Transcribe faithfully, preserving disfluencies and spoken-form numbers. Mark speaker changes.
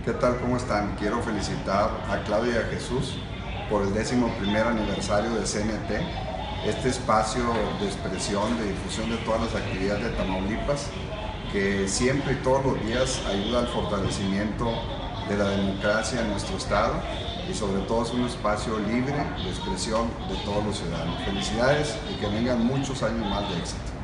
Speaker 1: ¿Qué tal? ¿Cómo están? Quiero felicitar a Claudia y a Jesús por el décimo primer aniversario de C N T, este espacio de expresión, de difusión de todas las actividades de Tamaulipas, que siempre y todos los días ayuda al fortalecimiento de la democracia en nuestro estado y sobre todo es un espacio libre de expresión de todos los ciudadanos. Felicidades y que vengan muchos años más de éxito.